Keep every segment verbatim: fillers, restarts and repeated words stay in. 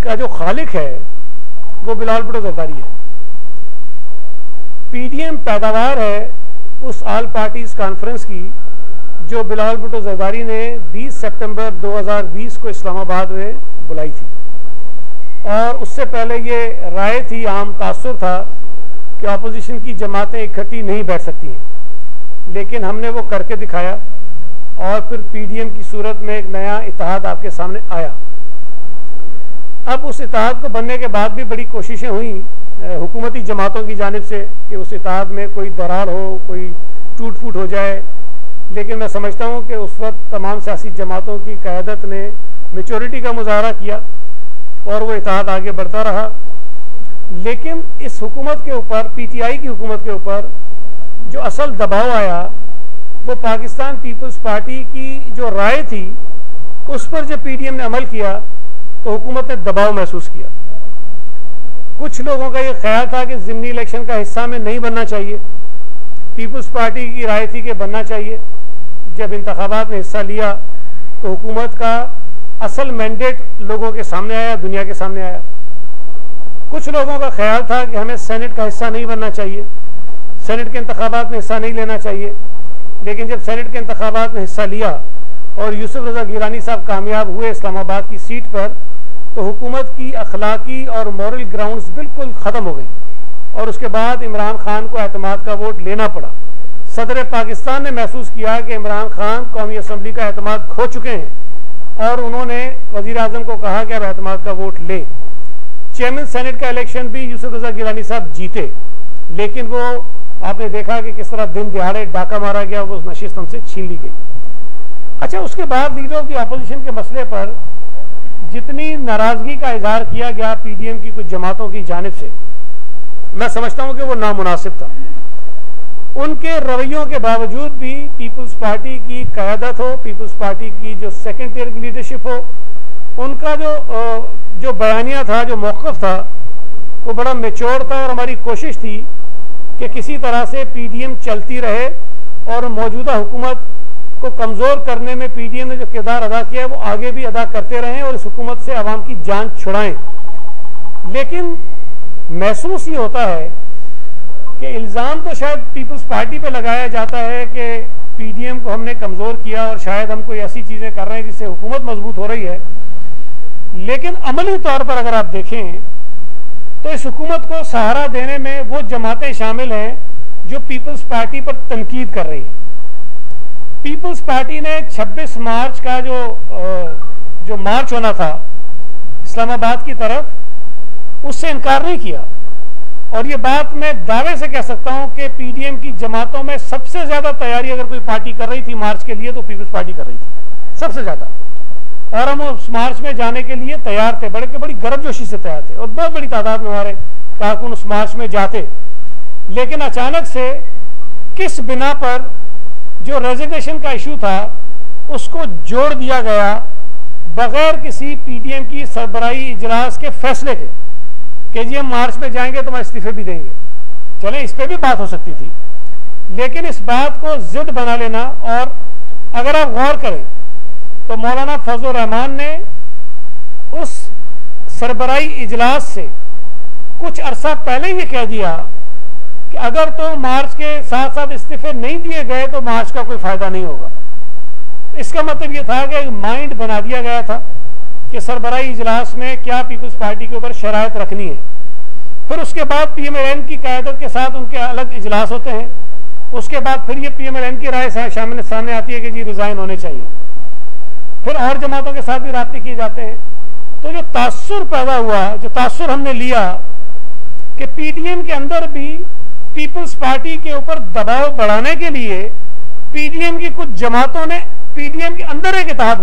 का जो खालिक है वो बिलावल भुट्टो जरदारी है। पीडीएम पैदावार है उस ऑल पार्टीज कॉन्फ्रेंस की जो बिलावल भुट्टो जरदारी ने बीस सितंबर दो हज़ार बीस को इस्लामाबाद में बुलाई थी। और उससे पहले ये राय थी, आम तासुर था कि अपोजिशन की जमातें इकट्ठी नहीं बैठ सकती हैं, लेकिन हमने वो करके दिखाया और फिर पीडीएम की सूरत में एक नया इत्तेहाद आपके सामने आया। अब उस इत्तेहाद को बनने के बाद भी बड़ी कोशिशें हुई हुकूमती जमातों की जानिब से कि उस इत्तेहाद में कोई दरार हो, कोई टूट फूट हो जाए, लेकिन मैं समझता हूँ कि उस वक्त तमाम सियासी जमातों की क़यादत ने मेचोरिटी का मुजाहरा किया और वो इत्तेहाद आगे बढ़ता रहा। लेकिन इस हुकूमत के ऊपर, पीटीआई की हुकूमत के ऊपर जो असल दबाव आया वो पाकिस्तान पीपल्स पार्टी की जो राय थी उस पर जब पीडीएम ने अमल किया तो हुकूमत ने दबाव महसूस किया। कुछ लोगों का ये ख्याल था कि ज़िमनी इलेक्शन का हिस्सा में नहीं बनना चाहिए, पीपल्स पार्टी की राय थी कि बनना चाहिए। जब इंतखाबात में हिस्सा लिया तो हुकूमत का असल मैंडेट लोगों के सामने आया, दुनिया के सामने आया। कुछ लोगों का ख्याल था कि हमें सेनेट का हिस्सा नहीं बनना चाहिए, सेनेट के इंतखाबात में हिस्सा नहीं लेना चाहिए। लेकिन जब सेनेट के इंतखाबात में हिस्सा लिया और यूसुफ रज़ा गिलानी साहब कामयाब हुए इस्लामाबाद की सीट पर, तो हुकूमत की अखलाकी और मॉरल ग्राउंड्स बिल्कुल ख़त्म हो गई और उसके बाद इमरान खान को एतमाद का वोट लेना पड़ा। सदर पाकिस्तान ने महसूस किया कि इमरान खान कौमी असम्बली का एतमाद खो चुके हैं और उन्होंने वज़ीर आज़म को कहा कि अब एतमाद का वोट लें। चेयरमैन सेनेट का इलेक्शन भी यूसुफ रज़ा गिलानी साहब जीते, लेकिन वो आपने देखा कि किस तरह दिन दिहाड़े डाका मारा गया, वो नशिस्त हमसे छीन ली गई। अच्छा, उसके बाद लीडर ऑफ द अपोजिशन के मसले पर जितनी नाराजगी का इजहार किया गया पीडीएम की कुछ जमातों की जानिब से, मैं समझता हूं कि वो नामुनासिब था। उनके रवैयों के बावजूद भी पीपल्स पार्टी की क़यादत हो, पीपल्स पार्टी की जो सेकेंड टियर की लीडरशिप हो, उनका जो जो बयानिया था, जो मौक़िफ़ था, वो बड़ा मैच्योर था और हमारी कोशिश थी कि किसी तरह से पीडीएम चलती रहे और मौजूदा हुकूमत को कमज़ोर करने में पीडीएम ने जो किरदार अदा किया है वो आगे भी अदा करते रहें और इस हुकूमत से आवाम की जान छुड़ाएं। लेकिन महसूस ये होता है कि इल्ज़ाम तो शायद पीपल्स पार्टी पे लगाया जाता है कि पीडीएम को हमने कमज़ोर किया और शायद हम कोई ऐसी चीज़ें कर रहे हैं जिससे हुकूमत मजबूत हो रही है। लेकिन अमली तौर पर अगर आप देखें तो इस हुकूमत को सहारा देने में वो जमातें शामिल हैं जो पीपल्स पार्टी पर तनकीद कर रही हैं। पीपल्स पार्टी ने छब्बीस मार्च का जो जो मार्च होना था इस्लामाबाद की तरफ, उससे इनकार नहीं किया। और ये बात मैं दावे से कह सकता हूं कि पीडीएम की जमातों में सबसे ज्यादा तैयारी अगर कोई पार्टी कर रही थी मार्च के लिए तो पीपल्स पार्टी कर रही थी, सबसे ज्यादा। और हम उस मार्च में जाने के लिए तैयार थे, बड़े के बड़ी गर्मजोशी से तैयार थे और बहुत बड़ी तादाद में हमारे कारकुन उस मार्च में जाते। लेकिन अचानक से किस बिना पर जो रेजिग्नेशन का इशू था उसको जोड़ दिया गया बगैर किसी पीडीएम की सरबराही इजलास के फैसले के कि जी हम मार्च में जाएंगे तो हम इस्तीफे भी देंगे। चलें, इस पर भी बात हो सकती थी, लेकिन इस बात को जिद बना लेना। और अगर आप गौर करें तो मौलाना फजल रहमान ने उस सरबराही इजलास से कुछ अरसा पहले ये कह दिया कि अगर तो मार्च के साथ साथ इस्तीफे नहीं दिए गए तो मार्च का कोई फायदा नहीं होगा। इसका मतलब ये था कि माइंड बना दिया गया था कि सरबराही इजलास में क्या पीपल्स पार्टी के ऊपर शराइत रखनी है। फिर उसके बाद पीएमएलएन की क़यादत के साथ उनके अलग इजलास होते हैं। उसके बाद फिर ये पीएमएलएन की राय शामिल सामने आती है कि जी रिजाइन होने चाहिए। फिर और जमातों के साथ भी राब्ते किए जाते हैं। तो जो तासुर पैदा हुआ, जो तासुर हमने लिया कि पीडीएम के अंदर भी पीपल्स पार्टी के ऊपर दबाव बढ़ाने के लिए पीडीएम की कुछ जमातों ने पीडीएम के अंदर एक इत्तेहाद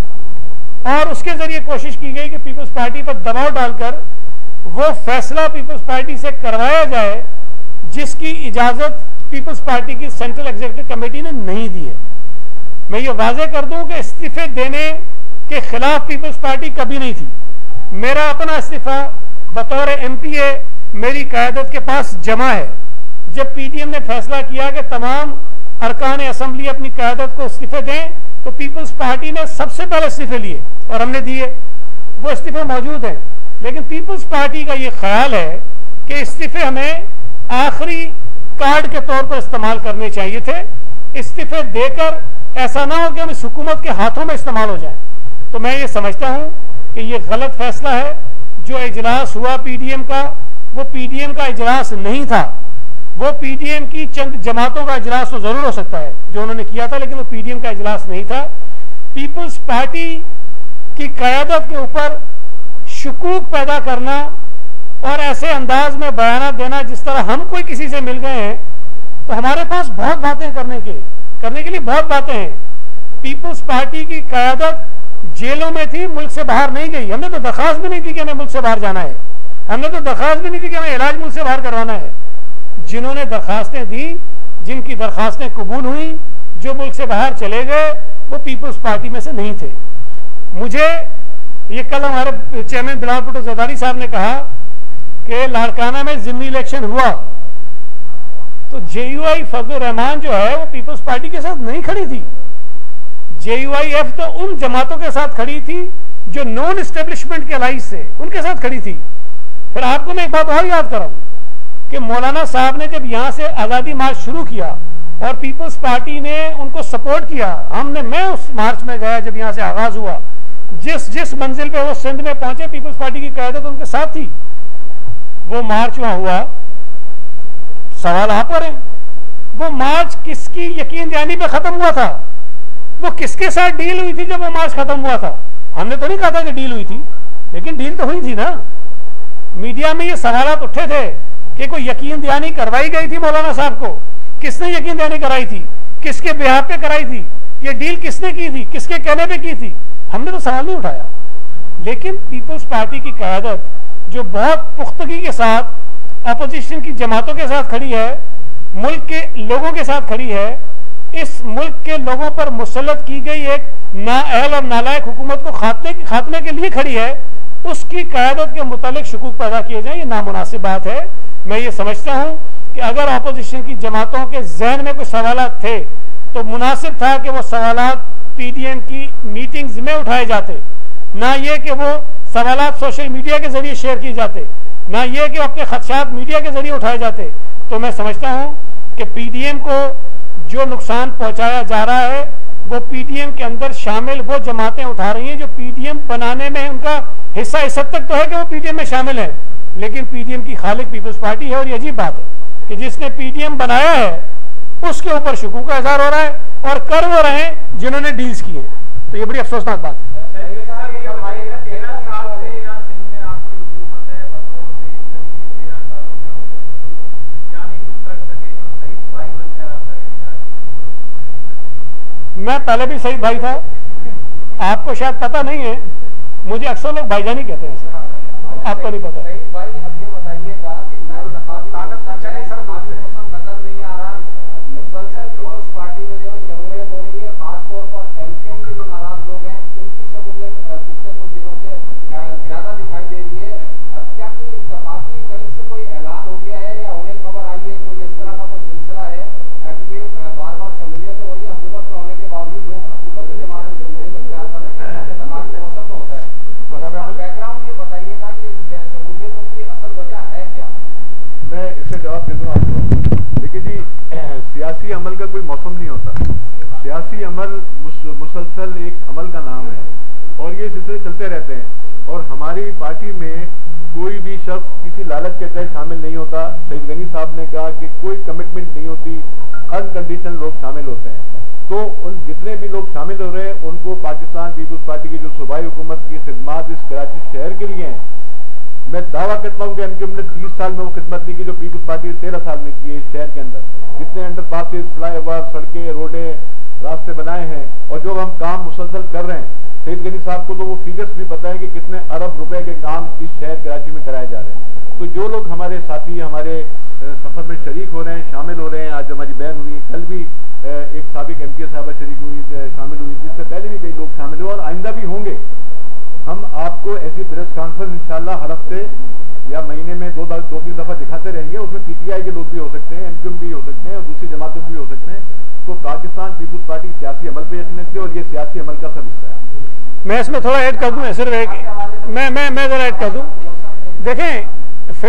बनाया और उसके जरिए कोशिश की गई कि पीपल्स पार्टी पर दबाव डालकर वो फैसला पीपल्स पार्टी से करवाया जाए जिसकी इजाजत पीपल्स पार्टी की सेंट्रल एग्जीक्यूटिव कमेटी ने नहीं दी है। मैं ये वाजे कर दूं कि इस्तीफे देने के खिलाफ पीपल्स पार्टी कभी नहीं थी। मेरा अपना इस्तीफा बतौर एमपीए मेरी क़यादत के पास जमा है। जब पीडीएम ने फैसला किया कि तमाम अरकान असम्बली अपनी क़यादत को इस्तीफे दें तो पीपल्स पार्टी ने सबसे पहले इस्तीफे लिए और हमने दिए। वो इस्तीफे मौजूद हैं, लेकिन पीपल्स पार्टी का ये ख्याल है कि इस्तीफे हमें आखिरी कार्ड के तौर पर इस्तेमाल करने चाहिए थे। इस्तीफे देकर ऐसा ना हो कि हम इस हुकूमत के हाथों में इस्तेमाल हो जाए। तो मैं ये समझता हूं कि ये गलत फैसला है। जो इजलास हुआ पीडीएम का, वो पीडीएम का इजलास नहीं था। वो पीडीएम की चंद जमातों का इजलास तो जरूर हो सकता है जो उन्होंने किया था, लेकिन वो पीडीएम का इजलास नहीं था। पीपल्स पार्टी की क़यादत के ऊपर शुकूक पैदा करना और ऐसे अंदाज में बयान देना जिस तरह हम कोई किसी से मिल गए हैं, तो हमारे पास बहुत बातें करने के करने के लिए बहुत बातें हैं। पीपल्स पार्टी की क़यादत जेलों में थी, मुल्क से बाहर नहीं गई। हमने तो दरख्वास्त भी नहीं दी कि हमें मुल्क से बाहर जाना है। हमने तो दरख्वास्त भी नहीं दी कि हमें इलाज मुल्क से बाहर करवाना है। जिन्होंने दरखास्तें दी, जिनकी दरखास्तें कबूल हुई, जो मुल्क से बाहर चले गए, वो पीपल्स पार्टी में से नहीं थे। मुझे ये कल हमारे चेयरमैन बिलावल भुट्टो ज़रदारी साहब ने कहा कि लाड़काना में ज़िमनी इलेक्शन हुआ तो जेयूआई फजलुर रहमान जो है वो पीपल्स पार्टी के साथ नहीं खड़ी थी। जेयूआईएफ तो उन जमातों के साथ खड़ी थी जो नॉन एस्टेब्लिशमेंट के अलाइज से उनके साथ खड़ी थी। फिर आपको मैं एक बात और याद कराऊं कि मौलाना साहब ने जब यहां से आज़ादी मार्च शुरू किया और पीपल्स पार्टी ने उनको सपोर्ट किया, हमने मैं उस मार्च में गया जब यहां से आगाज हुआ। जिस जिस मंजिल पे वो सिंध में पहुंचे, पीपल्स पार्टी की क़यादत उनके साथ थी। वो मार्च वहां हुआ, सवाल आप पर है, वो मार्च किसकी यकीन दहानी पे खत्म हुआ था? वो किसके साथ डील हुई थी जब वो मार्च खत्म हुआ था? हमने तो नहीं कहा था कि डील हुई थी, लेकिन डील तो हुई थी ना। मीडिया में ये सवाल उठे थे कि कोई यकीन दहानी करवाई गई थी मौलाना साहब को। किसने यकीन दहानी कराई थी? किसके बिहार पे कराई थी? ये डील किसने की थी? किसके कहने पे की थी? हमने तो सवाल नहीं उठाया। लेकिन पीपल्स पार्टी की क़यादत जो बहुत पुख्तगी के साथ अपोजिशन की जमातों के साथ खड़ी है, मुल्क के लोगों के साथ खड़ी है, इस मुल्क के लोगों पर मुसल्लत की गई एक नाअहल और नालायक हुकूमत को खात्मे खात्मे के लिए खड़ी है, उसकी क़यादत के मुतालिक शुकूक पैदा किए जाए, ये नामुनासिब बात है। मैं ये समझता हूँ कि अगर अपोजिशन की जमातों के जहन में कोई सवालात थे तो मुनासिब था कि वो सवालात पीडीएम की मीटिंग्स में उठाए जाते, ना ये कि वो सवालात सोशल मीडिया के जरिए शेयर किए जाते, ना ये कि अपने खदशात मीडिया के जरिए उठाए जाते। तो मैं समझता हूँ कि पीडीएम को जो नुकसान पहुंचाया जा रहा है वो पीडीएम के अंदर शामिल वो जमातें उठा रही हैं जो पीडीएम बनाने में उनका हिस्सा इस हद तक तो है कि वो पीडीएम में शामिल है, लेकिन पीडीएम की खालिक पीपल्स पार्टी है। और ये अजीब बात है कि जिसने पीडीएम बनाया है उसके ऊपर शुकूक का इजहार हो रहा है और कर वो रहे हैं जिन्होंने डील्स की हैं। तो ये बड़ी अफसोसनाक बात है। मैं पहले भी शहीद भाई था, आपको शायद पता नहीं है, मुझे अक्सर लोग भाईजान ही कहते हैं सर, आपको नहीं पता। शहीद भाई अब ये बताइएगा कि मौसम नजर नहीं आ रहा, मुसलसल पीपल्स पार्टी में जो शमूलियत हो रही है, खासतौर पर एमकेएम के जो नाराज लोग हैं उनकी शमूलियत पिछले कुछ दिनों से ज्यादा दिखाई दे रही है। क्या कोई इत्तेफाकी कहीं से कोई ऐलान हो गया है या उन्हें खबर आई है, कोई इस तरह का कोई सिलसिला है कि बार बार शमूलियत हो रही है, हुकूमत में होने के बावजूद लोग हुकूमत की जमात में शमूलियत इख्तियार कर रहे हैं, इत्तेफाकी मौसम में होता है? बैकग्राउंड ये बताइएगा कि शमूलियतों की असल वजह है क्या? मैं इसका जवाब दे दूं आपको। देखिए जी, सियासी अमल का कोई मौसम नहीं होता। सियासी अमल मुसलसल एक अमल का नाम है और ये सिलसिले चलते रहते हैं। और हमारी पार्टी में कोई भी शख्स किसी लालच के तहत शामिल नहीं होता। सईद गनी साहब ने कहा कि कोई कमिटमेंट नहीं होती, अनकंडीशनल लोग शामिल होते हैं। तो उन जितने भी लोग शामिल हो रहे हैं उनको पाकिस्तान पीपल्स पार्टी की जो सूबाई हुकूमत की खिदमत इस कराची शहर के लिए हैं, मैं दावा करता हूँ कि एमक्यूएम ने तीस साल में वो खिदमत नहीं की जो पीपल्स पार्टी ने तेरह साल में की है इस शहर के अंदर। जितने अंडर पासेज, फ्लाई ओवर, सड़कें, रोडें, रास्ते बनाए हैं और जो हम काम मुसलसल कर रहे हैं, सईद गनी साहब को तो वो फिगर्स भी पता है कि कितने अरब रुपए के काम इस शहर कराची में कराए जा रहे हैं। तो जो लोग हमारे साथी हमारे सफर में शरीक हो रहे हैं, शामिल हो रहे हैं, आज हमारी बहन हुई, कल भी एक साबिक एमपी साहबा शरीक हुई शामिल हुई थी, इससे पहले भी कई लोग शामिल हुए और आइंदा भी होंगे। हम आपको ऐसी प्रेस कॉन्फ्रेंस इंशाल्लाह हर हफ्ते या महीने में दो दो तीन दफा दिखाते रहेंगे। उसमें पीटीआई के लोग भी हो सकते हैं, एमक्यूएम भी हो सकते हैं और दूसरी जमातों भी हो सकते हैं। तो पाकिस्तान पीपल्स पार्टी सियासी अमल पे यकीन रखते हैं और ये सियासी अमल का सब हिस्सा है। मैं इसमें थोड़ा ऐड कर दूं, सिर्फ एक मैं मैं मैं जरा ऐड कर दूं।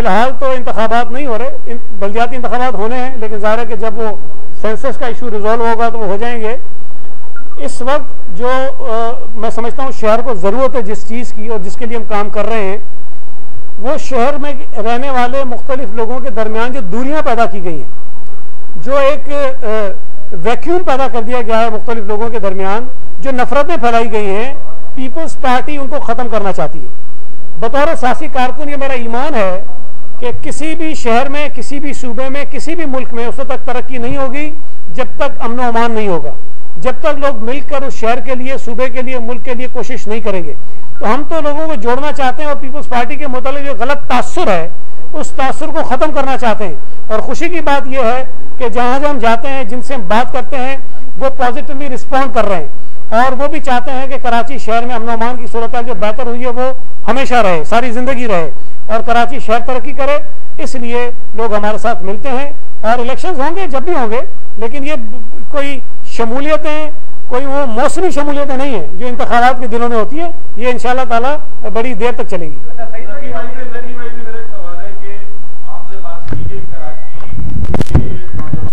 फ़िलहाल तो इंतखाबात नहीं हो रहे, इन बल्दियाती इंतखाबात होने हैं, लेकिन ज़ाहिर है कि जब वो सेंसस का इशू रिजॉल्व होगा तो वो हो जाएंगे। इस वक्त जो आ, मैं समझता हूँ शहर को ज़रूरत है जिस चीज़ की और जिसके लिए हम काम कर रहे हैं, वो शहर में रहने वाले मुख्तलिफ लोगों के दरमियान जो दूरियाँ पैदा की गई हैं, जो एक वैक्यूम पैदा कर दिया गया है मुख्तलिफ लोगों के दरमियान, जो नफरतें फैलाई गई हैं, पीपल्स पार्टी उनको ख़त्म करना चाहती है। बतौर सियासी कारकुन ये मेरा ईमान है कि किसी भी शहर में, किसी भी सूबे में, किसी भी मुल्क में उस तक तरक्की नहीं होगी जब तक अमन व अमान नहीं होगा, जब तक लोग मिलकर उस शहर के लिए, सूबे के लिए, मुल्क के लिए कोशिश नहीं करेंगे। तो हम तो लोगों को जोड़ना चाहते हैं और पीपल्स पार्टी के मुतालिक जो गलत तासुर है उस तासुर को ख़त्म करना चाहते हैं। और खुशी की बात यह है कि जहाँ जहाँ हम जाते हैं, जिनसे हम बात करते हैं, वो पॉजिटिवली रिस्पॉन्ड कर रहे हैं और वो भी चाहते हैं कि कराची शहर में अमन व अमान की सूरत जो बेहतर हुई है वो हमेशा रहे, सारी ज़िंदगी रहे और कराची शहर तरक्की करे। इसलिए लोग हमारे साथ मिलते हैं और इलेक्शंस होंगे जब भी होंगे, लेकिन ये कोई शमूलियतें, कोई वो मौसमी शमूलियतें नहीं है जो इंतखाबात के दिनों में होती है, ये इंशाअल्लाह ताला बड़ी देर तक चलेगी। अच्छा, सही भाई से नकी भाई से मेरा एक सवाल है कि आपने बात की कि कराची के नौजवान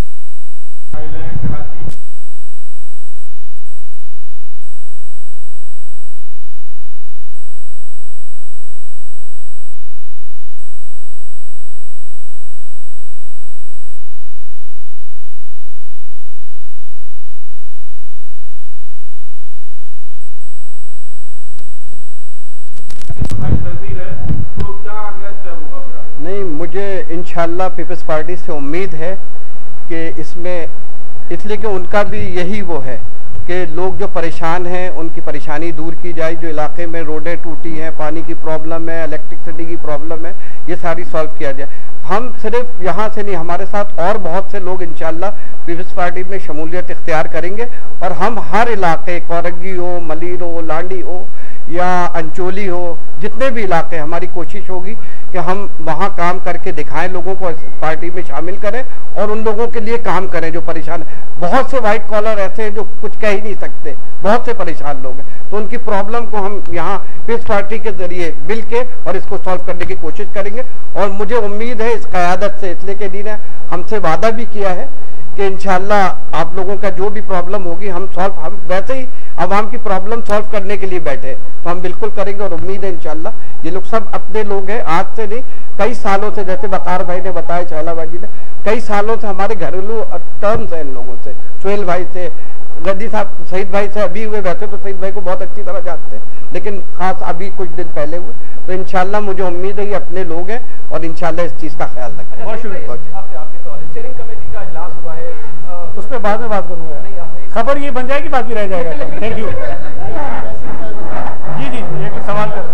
कराची नहीं, मुझे इंशाल्लाह पीपल्स पार्टी से उम्मीद है कि इसमें, इसलिए कि उनका भी यही वो है कि लोग जो परेशान हैं उनकी परेशानी दूर की जाए। जो इलाके में रोडें टूटी हैं, पानी की प्रॉब्लम है, इलेक्ट्रिसिटी की प्रॉब्लम है, ये सारी सॉल्व किया जाए। हम सिर्फ यहाँ से नहीं, हमारे साथ और बहुत से लोग इंशाल्लाह पीपल्स पार्टी में शमूलियत इख्तियार करेंगे और हम हर इलाके, कोरंगी हो, मलीर हो, लांडी हो या अंचोली हो, जितने भी इलाके, हमारी कोशिश होगी कि हम वहाँ काम करके दिखाएं, लोगों को पार्टी में शामिल करें और उन लोगों के लिए काम करें जो परेशान है। बहुत से वाइट कॉलर ऐसे हैं जो कुछ कह ही नहीं सकते, बहुत से परेशान लोग हैं, तो उनकी प्रॉब्लम को हम यहाँ पीपल्स पार्टी के जरिए मिल के और इसको सॉल्व करने की कोशिश करेंगे। और मुझे उम्मीद है इस क़यादत से, इसलिए कि दी ने हमसे वादा भी किया है कि इंशाल्लाह आप लोगों का जो भी प्रॉब्लम होगी हम सॉल्व, हम वैसे ही आवाम की प्रॉब्लम सॉल्व करने के लिए बैठे, तो हम बिल्कुल करेंगे और उम्मीद है इंशाल्लाह। ये लोग सब अपने लोग हैं, आज से नहीं, कई सालों से, जैसे वकार भाई ने बताया, शहला भाई ने, कई सालों से हमारे घरेलू टर्म्स हैं इन लोगों से, सुहेल भाई से, गद्दी साहब, सईद भाई से अभी हुए, वैसे तो सईद भाई को बहुत अच्छी तरह जानते हैं, लेकिन खास अभी कुछ दिन पहले हुए। तो इंशाल्लाह मुझे उम्मीद है कि अपने लोग हैं और इंशाल्लाह इस चीज़ का ख्याल रखें। बहुत शुक्रिया। स्टीयरिंग कमेटी का इजलास हुआ है, उस पर बाद में बात करूँगा, खबर ये बन जाएगी, बाकी रह जाएगा। Thank you. जी जी जी, एक सवाल कर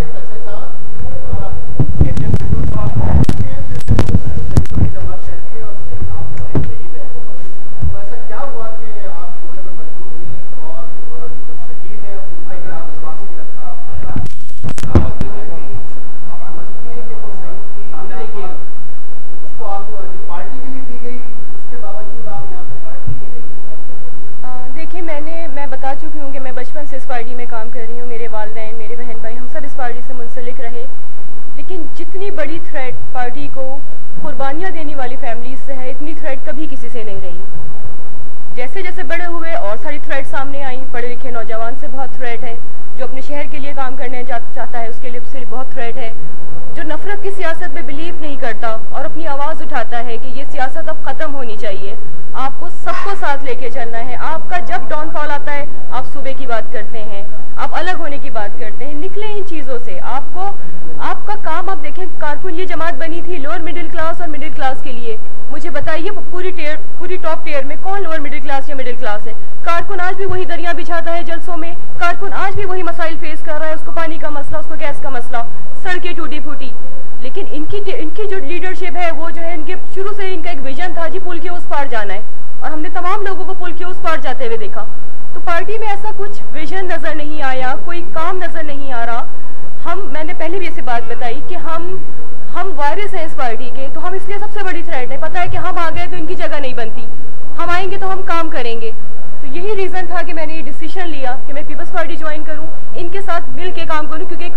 जितनी बड़ी थ्रेट पार्टी को कुर्बानियां देने वाली फैमिलीज से है, इतनी थ्रेट कभी किसी से नहीं रही। जैसे जैसे बड़े हुए और सारी थ्रेट सामने आई, पढ़े लिखे नौजवान से बहुत थ्रेट है, जो अपने शहर के लिए काम करने चाहता है उसके लिए से बहुत थ्रेट है, जो नफरत की सियासत में बिलीव नहीं करता और अपनी आवाज़ उठाता है कि ये सियासत अब ख़त्म होनी चाहिए, आपको सबको साथ लेके चलना है। आपका जब डाउनफॉल आता है आप सूबे की बात करते हैं, आप अलग होने की बात करते हैं, निकले इन चीज़ों से। आपको आपका काम, आप देखें, कारकुन ये जमात बनी थी लोअर मिडिल क्लास और मिडिल क्लास के लिए। मुझे बताइए पूरी टेयर, पूरी टॉप टेयर में कौन लोअर मिडिल क्लास या मिडिल क्लास है? कारकुन आज भी वही दरिया बिछाता है जलसों में, कारकुन आज भी वही मसाइल फेस कर रहा है, उसको पानी का मसला, उसको गैस का मसला, सड़कें टूटी फूटी। लेकिन इनकी इनकी जो लीडरशिप है वो जो है, इनके शुरू से इनका एक विजन था जी पुल के उस पार जाना है, और हमने तमाम लोगों को पुल के उस पार जाते हुए देखा। तो पार्टी में ऐसा कुछ विजन नजर नहीं आया, कोई काम नजर नहीं आ रहा। हम, मैंने पहले भी ऐसी बात बताई कि हम हम वारिस हैं इस पार्टी के, तो हम इसलिए सबसे बड़ी थ्रेट है। पता है कि हम आ गए तो इनकी जगह नहीं बनती, हम आएंगे तो हम काम करेंगे। तो यही रीज़न था कि मैंने ये डिसीजन लिया कि मैं पीपल्स पार्टी ज्वाइन करूं, इनके साथ मिल के काम करूं, क्योंकि